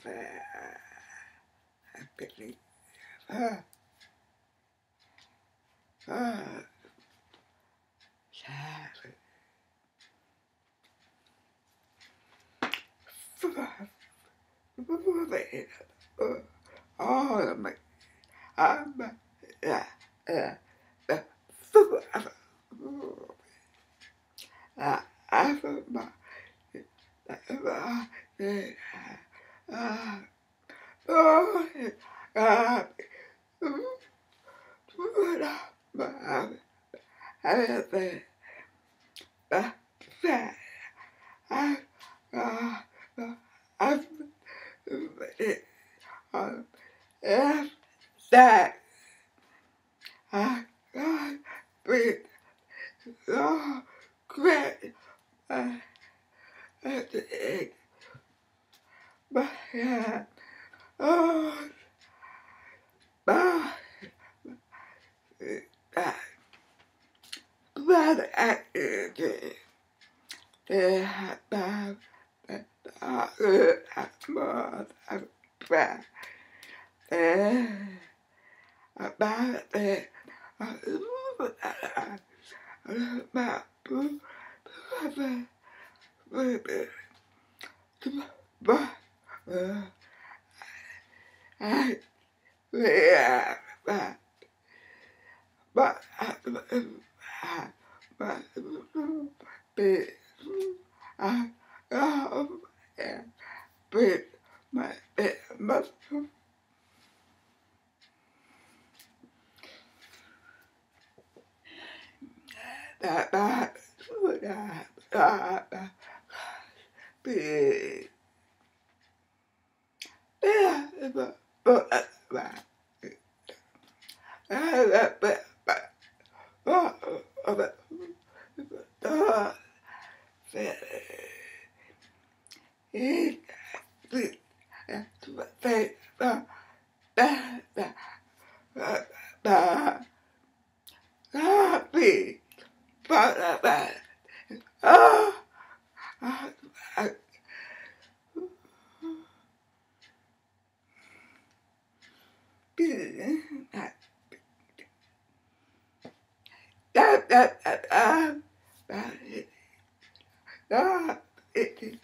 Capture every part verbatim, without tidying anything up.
I believe. Ah, ah, sad. Oh, my. I'm. Yeah, yeah. I'm. That I God breathe so great at the egg. But yeah, oh, but that bad at it. They had bad that I heard at more than bad. They about it. I love that. I love my boo. Baby. But, uh, I, yeah, but, but, I, I, but, but, I, oh, yeah, but, my, my, that, that, that, that, that, big. Yeah, but, but, but, but, but, but, oh, but, oh, but, he, he, they, uh, that, that, uh, that, happy, but, but, oh, I, I, that, that, that, um, that, that, it,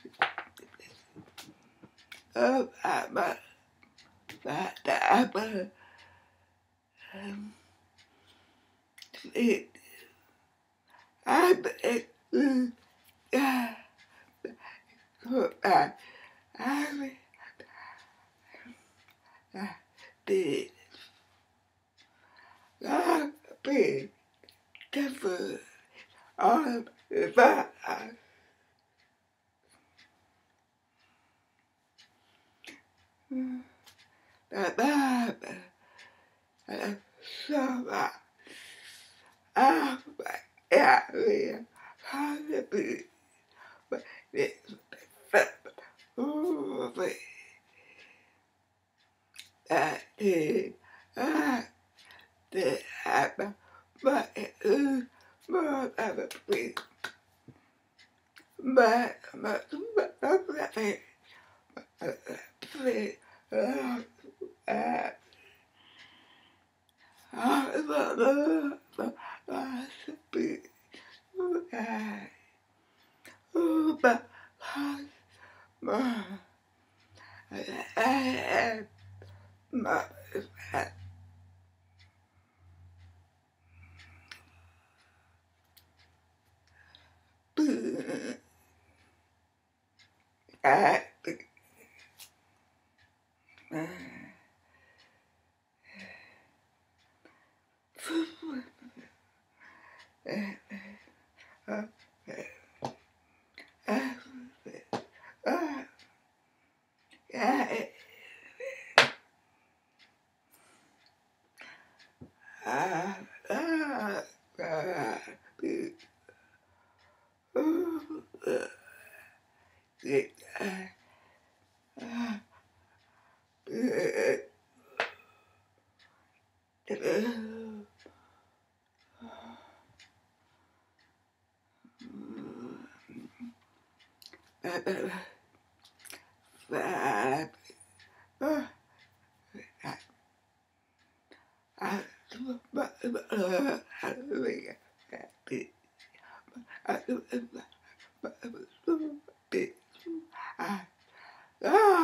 oh, I'm a, that, that, I'm a, um, it, I'm a, yeah, good, I, I, I, did, I, be, careful, I'm, if I, that, that, that, so, I, I, yeah, yeah, I, be, but, it's, oh, but, that, did, I, did, happen, but, it, uh, but, I, but, but, but, but, but, please, uh, uh, uh, uh, be, uh, oh, but, uh, uh, my, uh,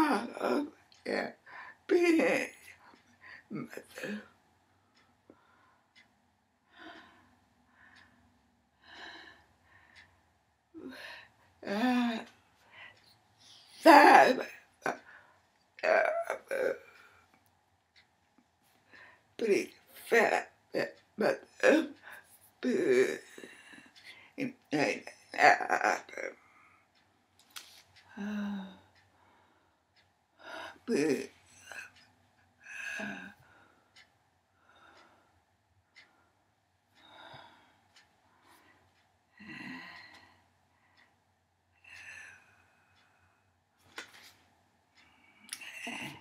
Oh, yeah. Being mother. Ah, that. Pretty fat. But, um, but, but,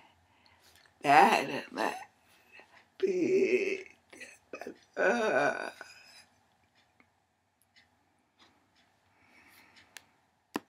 that, my big, uh,